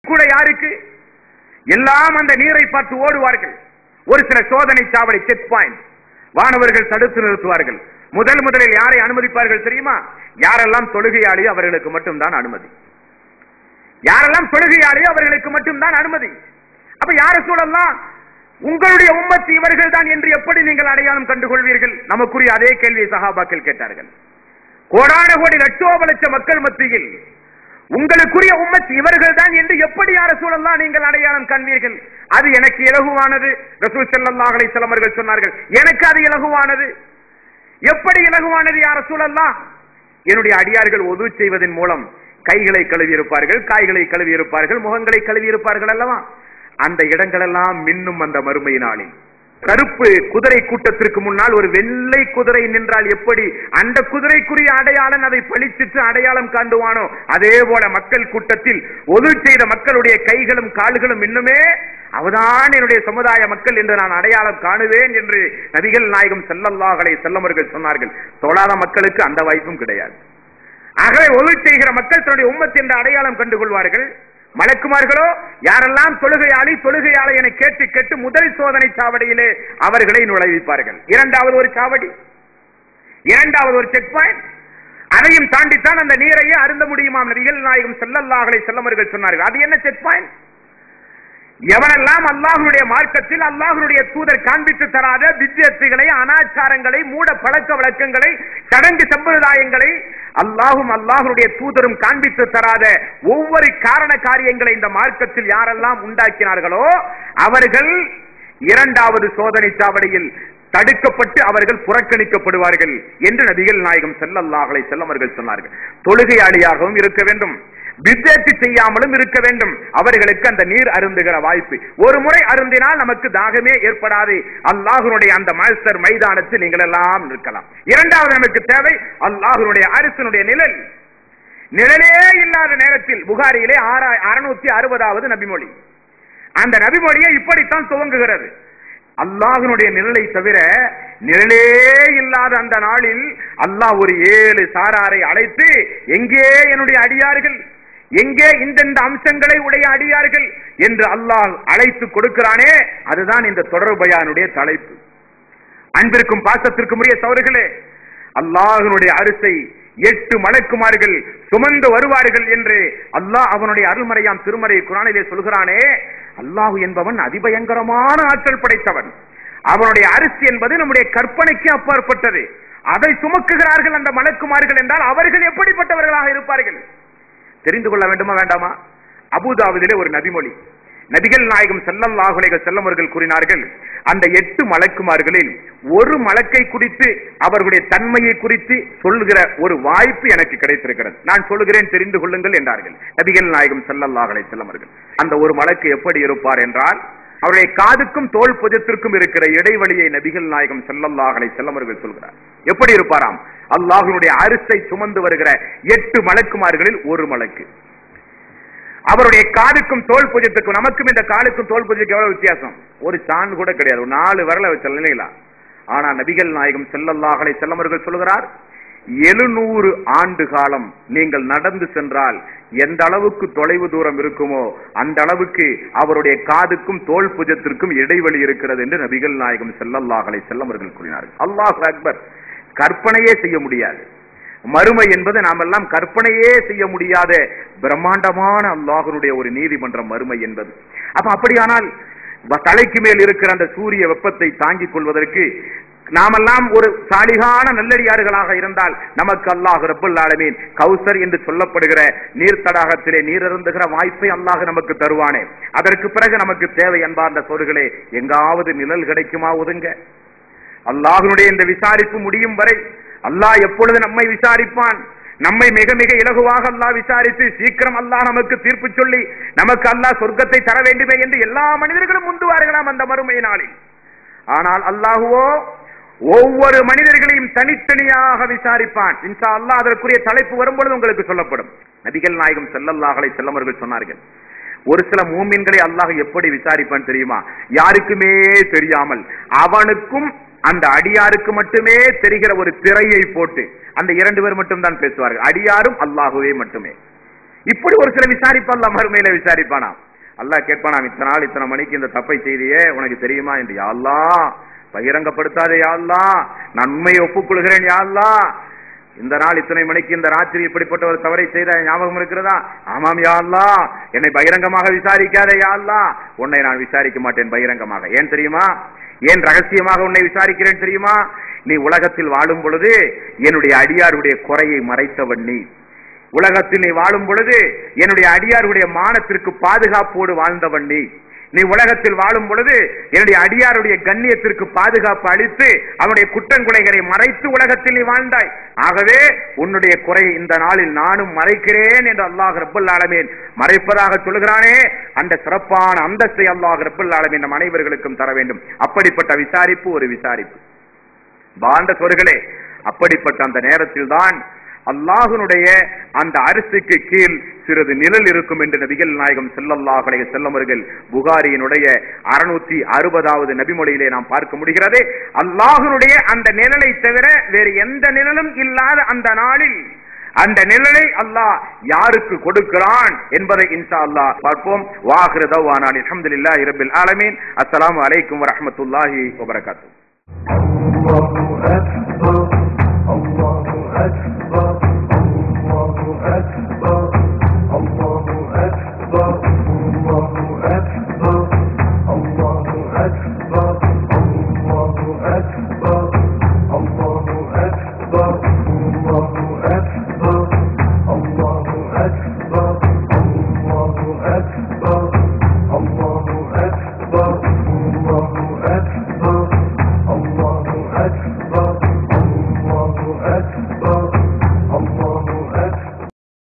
கூட யாருக்கு? எல்லாம் அந்த நீரை பார்த்து ஓடுவார்கள். ஒரு சில சோதனை சாவடி செக் பாயிண்ட் வானவர்கள் தடுத்து நிறுத்துவார்கள். முதலில் யாரை அனுமதிப்பார்கள் தெரியுமா? யாரெல்லாம் தொழுகையாளியோ அவர்களுக்கு மட்டும்தான் அனுமதி. யாரெல்லாம் தொழுகையாளியோ அவர்களுக்கு மட்டும்தான் அனுமதி. அப்ப யார சூழல்லாம் உங்களுடைய உம்மத் இவர்கள் தான் என்று எப்படி நீங்கள் அடையாளம் கண்டுகொள்வீர்கள்? நமக்குரிய அதே கேள்வியை சஹாபாக்கள் கேட்டார்கள். கோடான கோடி லட்சோப மக்கள் மத்தியில் உங்களுக்குரிய உம்மத் இவர்கள் தான் என்று எப்படி யார சூழல்லாம் நீங்கள் அடையாளம் காண்பீர்கள்? அது எனக்கு இலகுவானது. ரசூல் ஸல்லல்லாஹு அலைஹி வஸல்லம் அவர்கள் சொன்னார்கள், எனக்கு அது இலகுவானது. எப்படி இலகுவானது யார சூழல்லாம்? என்னுடைய அடியார்கள் ஒது செய்வதன் மூலம் கைகளை கழுவி இருப்பார்கள், காய்களை கழுவி இருப்பார்கள், முகங்களை கழுவி இருப்பார்கள் அல்லவா? அந்த இடங்களெல்லாம் மின்னும் அந்த மறுமை நாளில். கருப்பு குதிரை கூட்டத்திற்கு முன்னால் ஒரு வெள்ளை குதிரை நின்றால் எப்படி அந்த குதிரைக்குரிய அடையாளம் அதை பழிச்சிட்டு அடையாளம் காண்டுவானோ, அதே போல மக்கள் கூட்டத்தில் ஒது செய்த மக்களுடைய கைகளும் கால்களும் இன்னுமே அவதான் என்னுடைய சமுதாய மக்கள் என்று நான் அடையாளம் காணுவேன் என்று நபிகள் நாயகம் ஸல்லல்லாஹு அலைஹி வஸல்லம் அவர்கள் சொன்னார்கள். தொழாத மக்களுக்கு அந்த வாய்ப்பும் கிடையாது. ஆகவே ஒது செய்கிற மக்கள் தன்னுடைய உம்மத் என்ற அடையாளம் கண்டுகொள்வார்கள். மலக்குமார்களோ யாரெல்லாம் தொழுகையாளி என கேட்டு முதல் சோதனை சாவடியிலே அவர்களை நுழைவிப்பார்கள். இரண்டாவது ஒரு சாவடி, இரண்டாவது ஒரு செக் பாயிண்ட். அதையும் தாண்டித்தான் அந்த நீரையே அருந்த முடியுமாம். நபிகள் நாயகம் ஸல்லல்லாஹு அலைஹி வஸல்லம் அவர்கள் சொன்னார்கள். அது என்ன செக் பாயிண்ட்? எவனெல்லாம் அல்லாஹ்வுடைய மார்க்கத்தில் அல்லாஹ்வுடைய தூதர் காண்பித்து தராத வித்யத்துகளை, அனாச்சாரங்களை, மூட பழக்க வழக்கங்களை, சடங்கு சம்பிரதாயங்களை அல்லாஹ்வுடைய தூதரும் காண்பித்து தராத ஒவ்வொரு காரண காரியங்களை இந்த மார்க்கத்தில் யாரெல்லாம் உண்டாக்கினார்களோ அவர்கள் இரண்டாவது சோதனை சாவடியில் தடுக்கப்பட்டு அவர்கள் புறக்கணிக்கப்படுவார்கள் என்று நபிகள் நாயகம் ஸல்லல்லாஹு அலைஹி வஸல்லம் அவர்கள் சொன்னார்கள். தொழுகையாளியாகவும் இருக்க வேண்டும், வித்யத்து செய்யாமலும் இருக்க வேண்டும். அவர்களுக்கு அந்த நீர் அருந்துகிற வாய்ப்பு. ஒரு முறை அருந்தினால் நமக்கு தாகமே ஏற்படாது. அல்லாஹ்வுடைய அந்த மஹ்ஷர் மைதானத்தில் நீங்கள் எல்லாம் நிற்கலாம். இரண்டாவது நமக்கு தேவை அல்லாஹ்வுடைய அரிசினுடைய நிழல். நிழலே இல்லாத நேரத்தில் புகாரியிலே 660வது நபிமொழி. அந்த நபிமொழியை இப்படித்தான் துவங்குகிறது. அல்லாஹ்வுடைய நிழலை தவிர நிழலே இல்லாத அந்த நாளில் அல்லாஹ் ஒரு 7 சாராரை அழைத்து, எங்கே என்னுடைய அடியார்கள், எங்கே இந்த அம்சங்களை உடைய அடியார்கள் என்று அல்லாஹ் அழைத்து கொடுக்கிறானே, அதுதான் இந்த தொடர் பயானுடைய தலைப்பு. அன்பிற்கும் பாசத்திற்கும் உரிய சகோதரர்களே, அல்லாஹ்வுடைய அரிசை 8 மலக்குமார்கள் சுமந்து வருவார்கள் என்று அல்லாஹ் அவனுடைய அருள்மறையாம் திருமறை குர்ஆனிலே சொல்கிறானே. அல்லாஹ் என்பவன் அதிபயங்கரமான ஆற்றல் படைத்தவன். அவனுடைய அரிசி என்பது நம்முடைய கற்பனைக்கு அப்பாற்பட்டது. அதை சுமக்குகிறார்கள் அந்த மலக்குமார்கள் என்றால் அவர்கள் எப்படிப்பட்டவர்களாக இருப்பார்கள் தெரிந்து கொள்ள வேண்டுமா வேண்டாமா? அபூதாவுதிலே ஒரு நபிமொழி. நபிகள் நாயகம் ஸல்லல்லாஹு அலைஹி வஸல்லம் அவர்கள் கூறினார்கள், அந்த 8 மலக்குமார்களில் ஒரு மலக்கை குறித்து அவர்களுடைய தன்மையை குறித்து சொல்லுகிற ஒரு வாய்ப்பு எனக்கு கிடைத்திருக்கிறது. நான் சொல்லுகிறேன், தெரிந்து கொள்ளுங்கள் என்றார்கள் நபிகள் நாயகம் ஸல்லல்லாஹு அலைஹி வஸல்லம் அவர்கள். அந்த ஒரு மலக்கு எப்படி இருப்பார் என்றால், அவருடைய காதுக்கும் தோல் புஜத்திற்கும் இருக்கிற இடைவெளியை நபிகள் நாயகம் ஸல்லல்லாஹு அலைஹி வஸல்லம் அவர்கள் சொல்கிறார். எப்படி இருப்பாராம்? அல்லாஹ்வுடைய அரிசை சுமந்து வருகிற 8 மலக்குமார்களில் ஒரு மலக்கு. அவருடைய காதுக்கும் தோல் பூஜ்யத்துக்கும், நமக்கும் இந்த காலுக்கும் தோல் பூஜைக்கு எவ்வளவு வித்தியாசம்? ஒரு சான் கூட கிடையாது, 4 விரலை வச்சல இல்லைங்களா? ஆனா நபிகள் நாயகம் ஸல்லல்லாஹு அலைஹி வஸல்லம் அவர்கள் சொல்கிறார், 700 ஆண்டு காலம் நீங்கள் நடந்து சென்றால் எந்த அளவுக்கு தொலைவு தூரம் இருக்குமோ அந்த அளவுக்கு அவருடைய காதுக்கும் தோல் புஜத்திற்கும் இடைவெளி இருக்கிறது என்று நபிகள் நாயகம் ஸல்லல்லாஹு அலைஹி வஸல்லம் அவர்கள் கூறினார்கள். அல்லாஹ் அக்பர்! கற்பனையே செய்ய முடியாது. மறுமை என்பது நாம் எல்லாம் கற்பனையே செய்ய முடியாத பிரம்மாண்டமான அல்லாஹ்வுடைய ஒரு நீதிமன்றம் மறுமை என்பது. அப்ப அப்படியானால் தலைக்கு மேல் இருக்கிற அந்த சூரிய வெப்பத்தை தாங்கிக் கொள்வதற்கு நாமெல்லாம் ஒரு சாலிகான நல்லடியார்களாக இருந்தால் நமக்கு அல்லாஹ் ரப்பல் ஆலமீன் கௌசர் என்று சொல்லப்படுகிற நீர் தடாகத்திலே நீர் அருந்துகிற வாய்ப்பை அல்லாஹ் நமக்கு தருவானே. அதற்கு பிறகு நமக்கு தேவை அன்பார்ந்த சோர்களே, எங்காவது நிழல் கிடைக்குமா? ஒதுங்க. அல்லாஹ்வுடைய இந்த விசாரிப்பு முடியும் வரை அல்லாஹ் எப்பொழுது நம்மை விசாரிப்பான்? நம்மை மிக மிக இலகுவாக அல்லாஹ் விசாரித்து சீக்கிரம் அல்லாஹ் நமக்கு தீர்ப்பு சொல்லி நமக்கு அல்லாஹ் சொர்க்கத்தை தர வேண்டுமே என்று எல்லா மனிதர்களும் முந்துவார்களாம் அந்த மறுமை நாளில். ஆனால் அல்லாஹுவோ ஒவ்வொரு மனிதர்களையும் தனித்தனியாக விசாரிப்பான். இன்ஷா அல்லாஹ் அதற்குரிய தலைப்பு வரும்பொழுது உங்களுக்கு சொல்லப்படும். நபிகள் நாயகம் ஸல்லல்லாஹு அலைஹி வஸல்லம் அவர்கள் சொன்னார்கள், ஒரு சில மூமின்களை அல்லாஹ் எப்படி விசாரிப்பான் தெரியுமா? யாருக்குமே தெரியாமல் அவனுக்கும் அந்த அடியாருக்கு மட்டுமே தெரிகிற ஒரு திரையை போட்டு அந்த 2 பேர் மட்டும் தான் பேசுவார்கள். அடியாரும் அல்லாஹுவே மட்டுமே. இப்படி ஒரு சில விசாரிப்பு அல்லாஹ் மறுமையில விசாரிப்பானா. அல்லாஹ் கேட்பானாம், இத்தனை நாள் இத்தனை மணிக்கு இந்த தப்பை செய்தியே உனக்கு தெரியுமா என்று. யா அல்லாஹ் பகிரங்கப்படுத்தாதே யா அல்லாஹ், நான் உண்மையை ஒப்புக்கொள்கிறேன் யா அல்லாஹ். இந்த நாள் இத்தனை மணிக்கு இந்த ராத்திரி இப்படிப்பட்ட ஒரு தவறை செய்த ஞாபகம் இருக்கிறதா? ஆமாம் யா அல்லாஹ், என்னை பகிரங்கமாக விசாரிக்காதே யா அல்லாஹ். உன்னை நான் விசாரிக்க மாட்டேன் பகிரங்கமாக. ஏன் தெரியுமா? ஏன் ரகசியமாக உன்னை விசாரிக்கிறேன் தெரியுமா? நீ உலகத்தில் வாழும் பொழுது என்னுடைய அடியாருடைய குறையை மறைத்தவன் நீ. உலகத்தில் நீ வாழும் பொழுது என்னுடைய அடியாருடைய மானத்திற்கு பாதுகாப்போடு வாழ்ந்தவன் நீ. நீ உலகத்தில் வாழும் பொழுது என்னுடைய அடியாருடைய கண்ணியத்திற்கு பாதுகாப்பு அளித்து அவனுடைய குற்றங்குறைகளை மறைத்து உலகத்தில் நீ வாழ்ந்தாய். ஆகவே உன்னுடைய குறையை இந்த நாளில் நானும் மறைக்கிறேன் என்று அல்லாஹ் ரப்பல் ஆலமீன் மறைப்பதாக சொல்கிறானே, அந்த சிறப்பான அந்தஸ்தை அல்லாஹ் ரப்பல் ஆலமீன் நம் அனைவர்களுக்கும் தர வேண்டும். அப்படிப்பட்ட விசாரிப்பு ஒரு விசாரிப்பு. வாழ்ந்த சொற்களே, அப்படிப்பட்ட அந்த நேரத்தில் தான் அல்லாஹ்வுடைய அந்த அரிசிக்கு கீழ் சிறிது நிழல் இருக்கும் என்று நபிகள் நாயகம் ஸல்லல்லாஹு அலைஹி வஸல்லம் அவர்கள் புகாரியினுடைய 660வது நபிமொழியிலே நாம் பார்க்க முடிகிறது. அல்லாஹ்வுடைய அந்த நிழலை தவிர வேறு எந்த நிழலும் இல்லாத அந்த நாளில் அந்த நிழலை அல்லாஹ் யாருக்கு கொடுக்கிறான் என்பதை இன்ஷா அல்லாஹ் பார்ப்போம். வாஹிரு தஅவானா அல்ஹம்துலில்லாஹி ரப்பில் ஆலமீன். அஸ்ஸலாமு அலைக்கும் வரஹ்மத்துல்லாஹி வபரகாத்துஹு.